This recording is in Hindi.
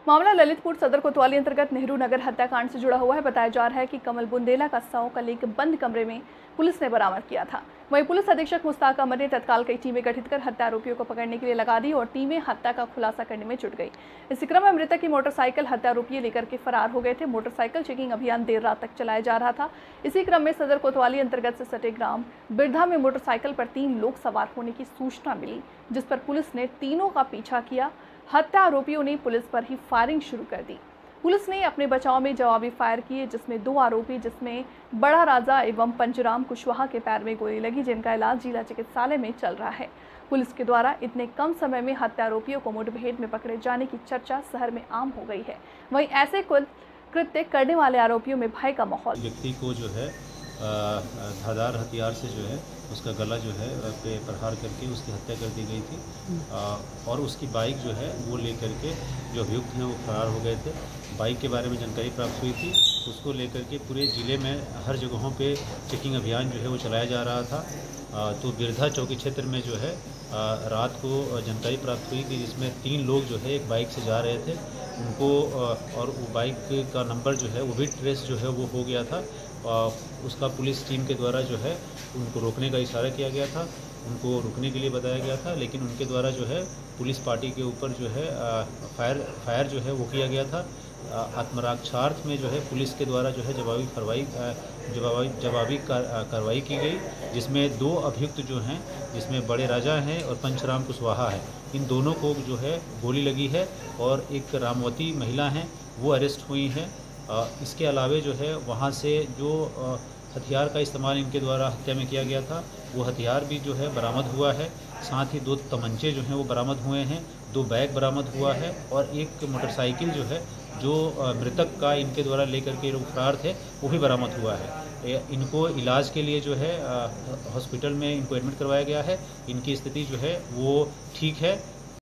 मामला ललितपुर सदर कोतवाली अंतर्गत नेहरू नगर हत्याकांड से जुड़ा हुआ है। बताया जा रहा है कि कमल बुंदेला का शव कल एक बंद कमरे में पुलिस ने बरामद किया था। वहीं पुलिस अधीक्षक मुश्ताक अहमद ने तत्काल कई टीमें गठित कर हत्या आरोपियों को पकड़ने के लिए लगा दी और टीमें हत्या का खुलासा करने में जुट गई। इसी क्रम में मृतक की मोटरसाइकिल हत्या आरोपी लेकर के फरार हो गए थे। मोटरसाइकिल चेकिंग अभियान देर रात तक चलाया जा रहा था। इसी क्रम में सदर कोतवाली अंतर्गत से सटे ग्राम बिरधा में मोटरसाइकिल पर 3 लोग सवार होने की सूचना मिली, जिस पर पुलिस ने तीनों का पीछा किया। हत्या आरोपियों ने पुलिस पर ही फायरिंग शुरू कर दी। पुलिस ने अपने बचाव में जवाबी फायर किए, जिसमें 2 आरोपी जिसमें बड़ा राजा एवं पंचराम कुशवाहा के पैर में गोली लगी, जिनका इलाज जिला चिकित्सालय में चल रहा है। पुलिस के द्वारा इतने कम समय में हत्या आरोपियों को मुठभेड़ में पकड़े जाने की चर्चा शहर में आम हो गई है। वहीं ऐसे कृत्य करने वाले आरोपियों में भय का माहौल। व्यक्ति को जो है धारदार हथियार से जो है उसका गला जो है पे प्रहार करके उसकी हत्या कर दी गई थी और उसकी बाइक जो है वो लेकर के जो अभियुक्त हैं वो फरार हो गए थे। बाइक के बारे में जानकारी प्राप्त हुई थी, उसको लेकर के पूरे ज़िले में हर जगहों पे चेकिंग अभियान जो है वो चलाया जा रहा था। तो बिरधा चौकी क्षेत्र में जो है रात को जानकारी प्राप्त हुई कि जिसमें 3 लोग जो है एक बाइक से जा रहे थे, उनको और वो बाइक का नंबर जो है वो भी ट्रेस जो है वो हो गया था। उसका पुलिस टीम के द्वारा जो है उनको रोकने का इशारा किया गया था, उनको रुकने के लिए बताया गया था, लेकिन उनके द्वारा जो है पुलिस पार्टी के ऊपर जो है फायर जो है वो किया गया था। आत्मरक्षार्थ में जो है पुलिस के द्वारा जो है जवाबी कार्रवाई की गई, जिसमें 2 अभियुक्त जो हैं, जिसमें बड़े राजा हैं और पंचराम कुशवाहा है, इन दोनों को जो है गोली लगी है और एक रामवती महिला हैं वो अरेस्ट हुई हैं। इसके अलावे जो है वहाँ से जो हथियार का इस्तेमाल इनके द्वारा हत्या में किया गया था वो हथियार भी जो है बरामद हुआ है। साथ ही 2 तमंचे जो हैं वो बरामद हुए हैं, 2 बैग बरामद हुआ है और एक मोटरसाइकिल जो है जो मृतक का इनके द्वारा लेकर के लोग फरार थे वो भी बरामद हुआ है। इनको इलाज के लिए जो है हॉस्पिटल में इनको एडमिट करवाया गया है। इनकी स्थिति जो है वो ठीक है।